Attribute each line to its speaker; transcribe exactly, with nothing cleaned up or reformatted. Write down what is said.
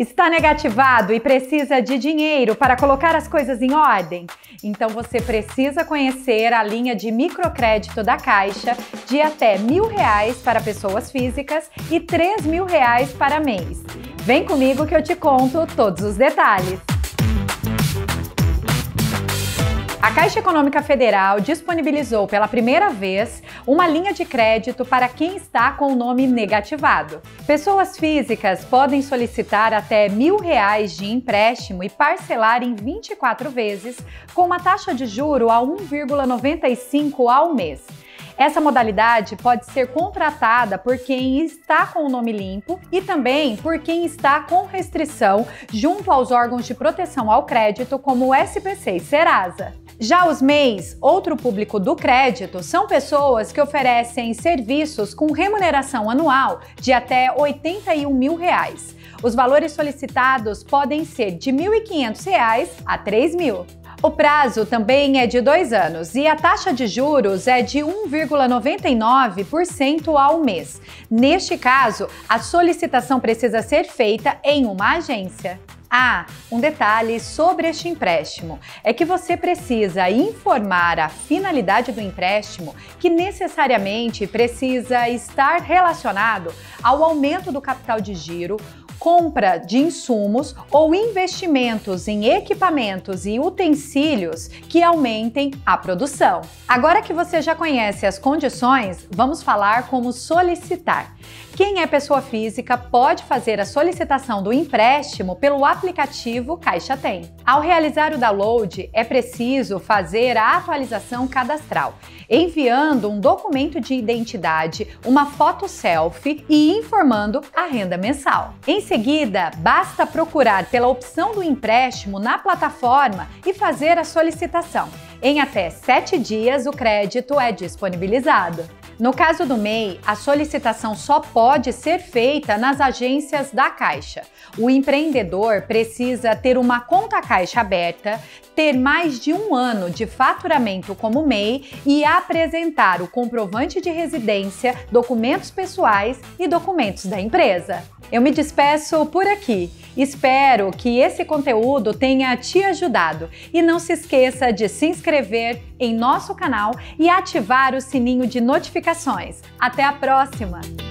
Speaker 1: Está negativado e precisa de dinheiro para colocar as coisas em ordem? Então você precisa conhecer a linha de microcrédito da Caixa de até mil reais para pessoas físicas e três mil reais para M E Is. Vem comigo que eu te conto todos os detalhes. A Caixa Econômica Federal disponibilizou pela primeira vez uma linha de crédito para quem está com o nome negativado. Pessoas físicas podem solicitar até mil reais de empréstimo e parcelar em vinte e quatro vezes com uma taxa de juro a um vírgula noventa e cinco ao mês. Essa modalidade pode ser contratada por quem está com o nome limpo e também por quem está com restrição junto aos órgãos de proteção ao crédito, como o S P C e Serasa. Já os M E Is, outro público do crédito, são pessoas que oferecem serviços com remuneração anual de até oitenta e um mil reais. Os valores solicitados podem ser de mil e quinhentos reais a três mil. O prazo também é de dois anos e a taxa de juros é de um vírgula noventa e nove por cento ao mês. Neste caso, a solicitação precisa ser feita em uma agência. Ah, um detalhe sobre este empréstimo é que você precisa informar a finalidade do empréstimo, que necessariamente precisa estar relacionado ao aumento do capital de giro, compra de insumos ou investimentos em equipamentos e utensílios que aumentem a produção. Agora que você já conhece as condições, vamos falar como solicitar. Quem é pessoa física pode fazer a solicitação do empréstimo pelo aplicativo Caixa Tem. Ao realizar o download, é preciso fazer a atualização cadastral, enviando um documento de identidade, uma foto selfie e informando a renda mensal. Em seguida, basta procurar pela opção do empréstimo na plataforma e fazer a solicitação. Em até sete dias, o crédito é disponibilizado. No caso do M E I, a solicitação só pode ser feita nas agências da Caixa. O empreendedor precisa ter uma conta Caixa aberta, ter mais de um ano de faturamento como M E I e apresentar o comprovante de residência, documentos pessoais e documentos da empresa. Eu me despeço por aqui. Espero que esse conteúdo tenha te ajudado e não se esqueça de se inscrever em nosso canal e ativar o sininho de notificações. Até a próxima!